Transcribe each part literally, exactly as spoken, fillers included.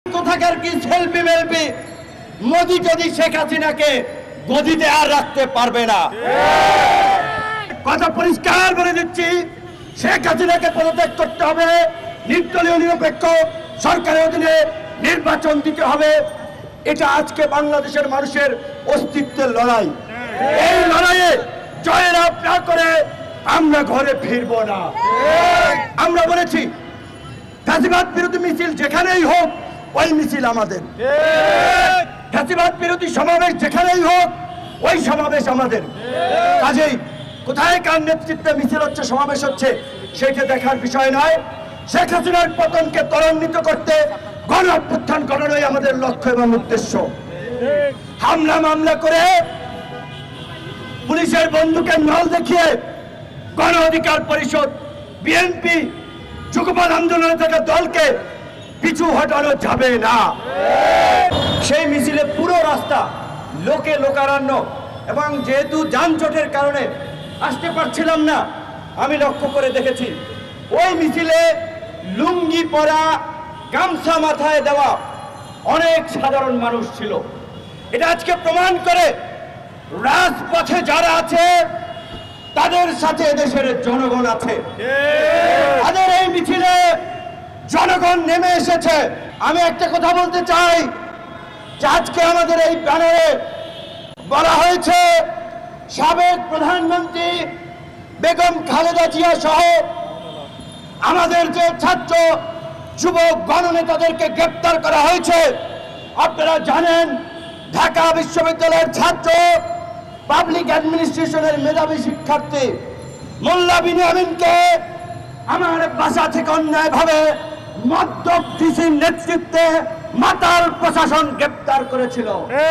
কোথাকার কি সেলফি মেলফি মোদি যদি শেখ হাসিনাকে গদিতে আর রাখতে পারবে না। কথা পরিষ্কার বলে দিচ্ছি, শেখ হাসিনাকে পদত্যাগ করতে হবে, নির্দলীয় নিরপেক্ষ সরকারের অধীনে নির্বাচন দিতে হবে। এটা আজকে বাংলাদেশের মানুষের অস্তিত্বের লড়াই। এই লড়াইয়ে জয়লাভ না করে আমরা ঘরে ফিরবো না। আমরা বলেছি ফ্যাসিবাদ বিরোধী মিছিল যেখানেই হোক ওই মিছিল আমাদের, ফ্যাসিবাদ বিরোধী সমাবেশ যেখানেই হোক ওই সমাবেশ আমাদের। কাজেই কোথায় কার নেতৃত্বে মিছিল হচ্ছে, সমাবেশ হচ্ছে, সেটা দেখার বিষয় নয়। শেখ হাসিনার পতনকে ত্বরান্বিত করতে গণ অভ্যুত্থান করানোই আমাদের লক্ষ্য এবং উদ্দেশ্য। হামলা মামলা করে পুলিশের বন্দুকের নল দেখিয়ে গণ অধিকার পরিষদ, বিএনপি, যুগপৎ আন্দোলনে থাকা দলকে পিছু হটানো যাবে না। সেই মিছিলে পুরো রাস্তা লোকে লোকারণ্য, এবং যেহেতু যানজটের কারণে আসতে পারছিলাম না, আমি লক্ষ্য করে দেখেছি ওই মিছিলে লুঙ্গি পরা, গামছা মাথায় দেওয়া অনেক সাধারণ মানুষ ছিল। এটা আজকে প্রমাণ করে রাজপথে যারা আছে তাদের সাথে দেশের জনগণ আছে। তাদের এই মিছিলে জনগণ নেমে এসেছে। আমি একটা কথা বলতে চাই যে আজকে আমাদের এই ব্যানারে বলা হয়েছে সাবেক প্রধানমন্ত্রী বেগম খালেদা জিয়া সহ আমাদের যে ছাত্র যুবক গণনেতাদেরকে গ্রেপ্তার করা হয়েছে। আপনারা জানেন ঢাকা বিশ্ববিদ্যালয়ের ছাত্র, পাবলিক অ্যাডমিনিস্ট্রেশনের মেধাবী শিক্ষার্থী মোল্লা বিনিয়ামিনকে আমার বাসা থেকে অন্যায়ভাবে মদ্যপ ডিসির নেতৃত্বে মাতাল প্রশাসন গ্রেপ্তার করেছিল।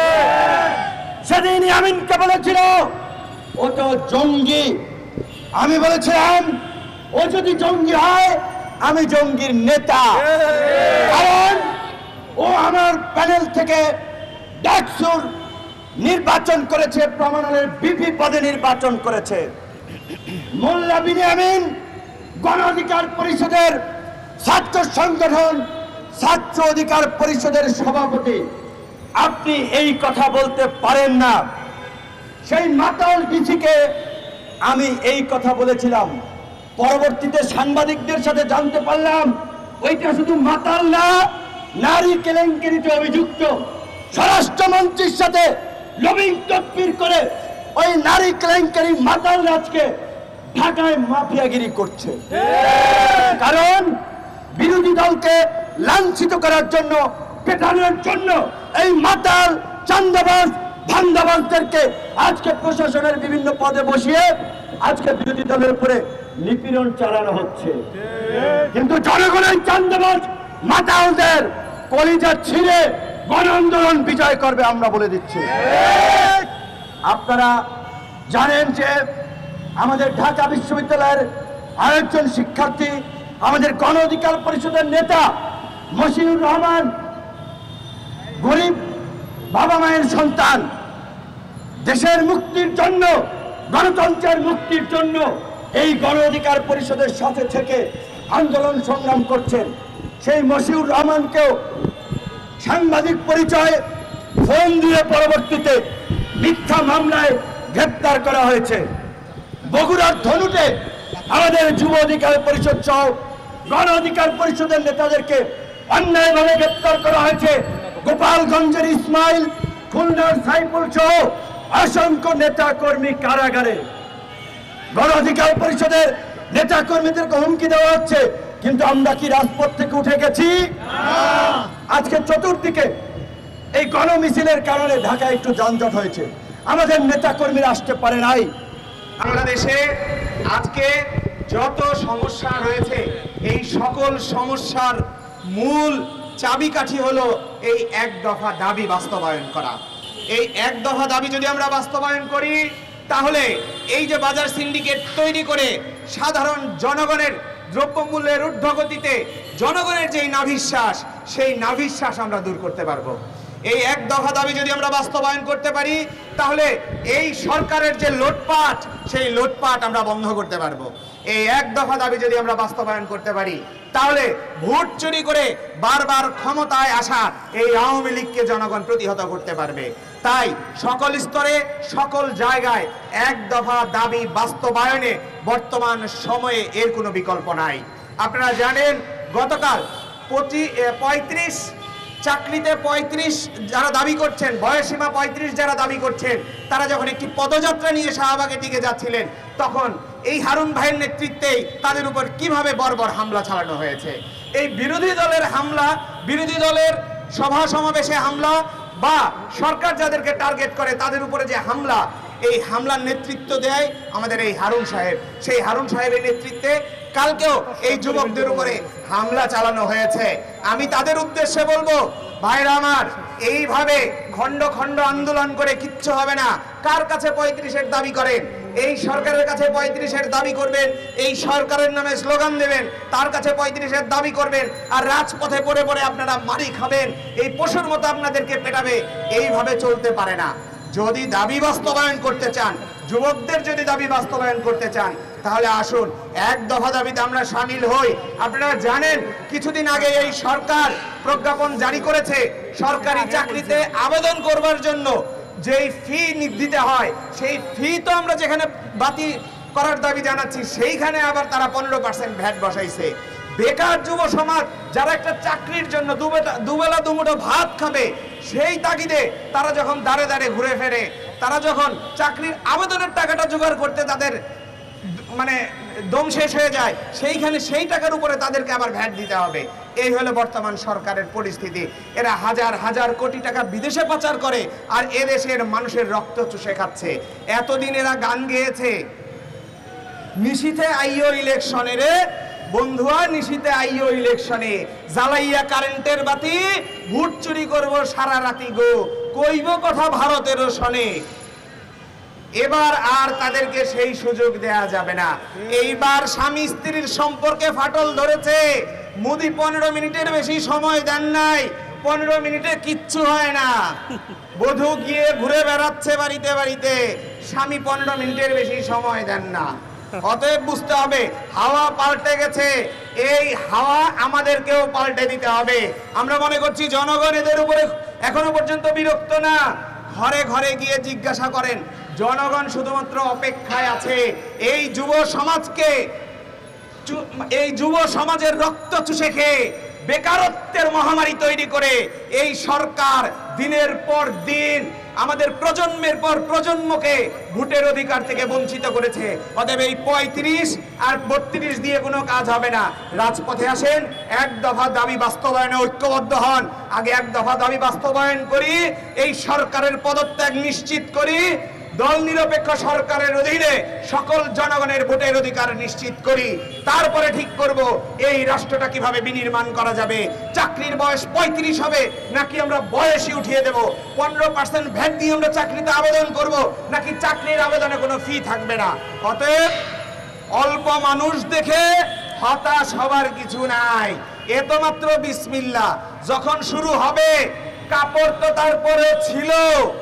সেদিন আমিনকে বলেছিল ও তো জঙ্গি। আমি বলেছিলাম ও যদি জঙ্গি হয় আমি জঙ্গির নেতা, কারণ ও আমার প্যানেল থেকে ডাকসুর নির্বাচন করেছে, প্রমাণের বিপি পদে নির্বাচন করেছে। মোল্লা বিনিয়ামিন গণ অধিকার পরিষদের ছাত্র সংগঠন ছাত্র অধিকার পরিষদের সভাপতি। আপনি এই কথা বলতে পারেন না। সেই মাতাল ডিসিকে আমি এই কথা বলেছিলাম। পরবর্তীতে সাংবাদিকদের সাথে জানতে পারলাম ওইটা শুধু মাতাল না, নারী কেলেঙ্কারিতে অভিযুক্ত। স্বরাষ্ট্রমন্ত্রীর সাথে লবিং তদবির করে ওই নারী কেলেঙ্কারি মাতাল রাজকে ঢাকায় মাফিয়াগিরি করছে। কারণ বিরোধী দলকে লাঞ্ছিত করার জন্য, পেটানোর জন্য এই মাতাল চান্দাবাজ ধান্দাবাজদেরকে আজকে প্রশাসনের বিভিন্ন পদে বসিয়ে আজকে বিরোধী দলের উপরে নিপীড়ন চালানো হচ্ছে। কিন্তু জনগণের চান্দাবাজ মাতালদের কলিজা ছিঁড়ে গণ আন্দোলন বিজয় করবে, আমরা বলে দিচ্ছি। আপনারা জানেন যে আমাদের ঢাকা বিশ্ববিদ্যালয়ের আরেকজন শিক্ষার্থী, আমাদের গণ অধিকার পরিষদের নেতা মশিউর রহমান, গরিব বাবা মায়ের সন্তান, দেশের মুক্তির জন্য, গণতন্ত্রের মুক্তির জন্য এই গণ অধিকার পরিষদের সাথে থেকে আন্দোলন সংগ্রাম করছেন। সেই মশিউর রহমানকেও সাংবাদিক পরিচয় ফোন দিয়ে পরবর্তীতে মিথ্যা মামলায় গ্রেপ্তার করা হয়েছে। বগুড়ার ধনুতে আমাদের যুব অধিকার পরিষদ সহ গণ অধিকার পরিষদের নেতাদেরকে অন্যায়ভাবে গ্রেপ্তার করা হয়েছে। গোপালগঞ্জের ইসমাইল, খুলনার সাইফুল সহ অসংখ্য নেতা কর্মী কারাগারে। গণ অধিকার পরিষদের নেতা কর্মীদেরকে হুমকি দেওয়া হচ্ছে, কিন্তু আমরা কি রাজপথ থেকে উঠে গেছি? আজকে চতুর্দিকে এই গণ মিছিলের কারণে ঢাকায় একটু যানজট হয়েছে, আমাদের নেতা কর্মীরা আসতে পারে নাই। বাংলাদেশে আজকে যত সমস্যা রয়েছে এই সকল সমস্যার মূল চাবিকাঠি হলো এই এক দফা দাবি বাস্তবায়ন করা। এই এক দফা দাবি যদি আমরা বাস্তবায়ন করি তাহলে এই যে বাজার সিন্ডিকেট তৈরি করে সাধারণ জনগণের দ্রব্যমূল্যের ঊর্ধ্বগতিতে জনগণের যেই নাভিশ্বাস, সেই নাভিশ্বাস আমরা দূর করতে পারবো। এই এক দফা দাবি যদি আমরা বাস্তবায়ন করতে পারি তাহলে এই সরকারের যে লুটপাট, সেই লুটপাট আমরা বন্ধ করতে পারবো। এই এক দফা দাবি যদি আমরা বাস্তবায়ন করতে পারি, তাহলে ভোট চুরি করে বারবার ক্ষমতায় আসা এই আওয়ামী লীগকে জনগণ প্রতিহত করতে পারবে। তাই সকল স্তরে সকল জায়গায় এক দফা দাবি বাস্তবায়নে বর্তমান সময়ে এর কোনো বিকল্প নাই। আপনারা জানেন গতকাল পঁয়ত্রিশ চাকরিতে পঁয়ত্রিশ যারা দাবি করছেন, বয়সীমা পঁয়ত্রিশ যারা দাবি করছেন, তারা যখন একটি পদযাত্রা নিয়ে শাহবাগের দিকে যাচ্ছিলেন, তখন এই হারুন ভাইয়ের নেতৃত্বেই তাদের উপর কিভাবে বর্বর হামলা চালানো হয়েছে। এই বিরোধী দলের হামলা, বিরোধী দলের সভা সমাবেশে হামলা বা সরকার যাদেরকে টার্গেট করে তাদের উপরে যে হামলা, এই হামলার নেতৃত্ব দেয় আমাদের এই হারুন সাহেব। সেই হারুন সাহেবের নেতৃত্বে কালকেও এই যুবকদের উপরে হামলা চালানো হয়েছে। আমি তাদের উদ্দেশ্যে বলবো, ভাইরা আমার, এইভাবে খণ্ড খণ্ড আন্দোলন করে কিচ্ছু হবে না। কার কাছে পঁয়ত্রিশের দাবি করেন? এই সরকারের কাছে পঁয়ত্রিশের দাবি করবেন, এই সরকারের নামে স্লোগান দেবেন, তার কাছে পঁয়ত্রিশের দাবি করবেন, আর রাজপথে পড়ে পড়ে আপনারা মারি খাবেন, এই পশুর মতো আপনাদেরকে পেটাবে। এইভাবে চলতে পারে না। যদি দাবি বাস্তবায়ন করতে চান, যুবকদের যদি দাবি বাস্তবায়ন করতে চান, তাহলে আসুন এক দফা দাবিতে আমরা সামিল হই। আপনারা জানেন কিছুদিন আগে এই সরকার প্রজ্ঞাপন জারি করেছে, সরকারি চাকরিতে আবেদন করবার জন্য যেই ফি দিতে হয়, সেই ফি তো আমরা যেখানে বাতিল করার দাবি জানাচ্ছি, সেইখানে আবার তারা পনেরো পার্সেন্ট ভ্যাট বসাইছে। বেকার যুব সমাজ যারা একটা চাকরির জন্য দুবেলা দুমুঠো ভাত খাবে, সেই তাগিদে তারা যখন দাঁড়ে দাঁড়ে ঘুরে ফেরে, তারা যখন চাকরির আবেদনের টাকাটা জোগাড় করতে তাদের মানে দম শেষ হয়ে যায়, সেইখানে সেই টাকার উপরে তাদেরকে আবার ভ্যাট দিতে হবে। এই হলো বর্তমান সরকারের পরিস্থিতি। এরা হাজার হাজার কোটি টাকা বিদেশে পাচার করে আর এদেশের মানুষের রক্ত চুষে খাচ্ছে। এতদিন এরা গান গেয়েছে, নিশীথে আইও ইলেকশনে রে বন্ধুয়া, নিশীথে আইও ইলেকশনে, জ্বালাইয়া কারেন্টের বাতি, ভোট চুরি করব সারা রাতি গো, কইব কথা ভারতেরও শনে। এবার আর তাদেরকে সেই সুযোগ দেয়া যাবে না। এইবার স্বামী স্ত্রীর সম্পর্কে ফাটল ধরেছে। মোদি পনেরো মিনিটের বেশি সময় দেন নাই, পনেরো মিনিটে কিচ্ছু হয় না। বধূ গিয়ে ঘুরে বেড়াচ্ছে বাড়িতে বাড়িতে, স্বামী পনেরো মিনিটের বেশি সময় দেন না। অতএব বুঝতে হবে হাওয়া পাল্টে গেছে, এই হাওয়া আমাদেরকেও পাল্টে দিতে হবে। আমরা মনে করছি জনগণ এদের উপরে এখনো পর্যন্ত বিরক্ত না। ঘরে ঘরে গিয়ে জিজ্ঞাসা করেন, জনগণ শুধুমাত্র অপেক্ষায় আছে এই যুব সমাজকে, এই যুব সমাজের রক্ত চুষে খেয়ে বেকারত্বের মহামারী তৈরি করে এই সরকার দিনের পর দিন আমাদের প্রজন্মের পর প্রজন্মকে ভোটের অধিকার থেকে বঞ্চিত করেছে। অতএব এই পঁয়ত্রিশ আর বত্রিশ দিয়ে কোনো কাজ হবে না। রাজপথে আসেন, এক দফা দাবি বাস্তবায়নে ঐক্যবদ্ধ হন। আগে এক দফা দাবি বাস্তবায়ন করি, এই সরকারের পদত্যাগ নিশ্চিত করি, দল নিরপেক্ষ সরকারের অধীনে সকল জনগণের ভোটের অধিকার নিশ্চিত করি। তারপরে ঠিক করব এই রাষ্ট্রটা কিভাবে বিনির্মাণ করা যাবে। চাকরির বয়স পঁয়ত্রিশ হবে নাকি আমরা বয়সই উঠিয়ে দেব? পনেরো পার্সেন্ট ভ্যাট দিয়ে আমরা চাকরিতে আবেদন করব নাকি চাকরির আবেদনে কোনো ফি থাকবে না? অতএব অল্প মানুষ দেখে হতাশ হবার কিছু নাই। এ তো মাত্র বিসমিল্লাহ। যখন শুরু হবে, কাপড় তো তারপরে ছিল,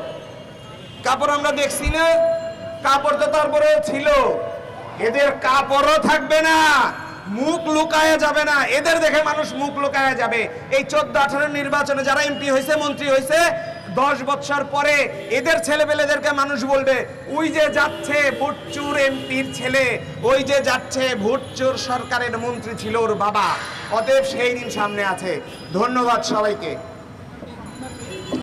কাপড় আমরা দেখছি না, কাপড় তো তারপরে ছিল, এদের কাপড়ও থাকবে না, মুখ লুকায়া যাবে না। এদের দেখে মানুষ মুখ লুকায়া যাবে। এই চোদ্দ আঠারো নির্বাচনে যারা এমপি হয়েছে, মন্ত্রী হয়েছে, দশ বছর পরে এদের ছেলেপেলেদেরকে মানুষ বলবে, ওই যে যাচ্ছে ভোটচুর এমপির ছেলে, ওই যে যাচ্ছে ভোটচুর সরকারের মন্ত্রী ছিল ওর বাবা। অতএব সেই দিন সামনে আছে। ধন্যবাদ সবাইকে।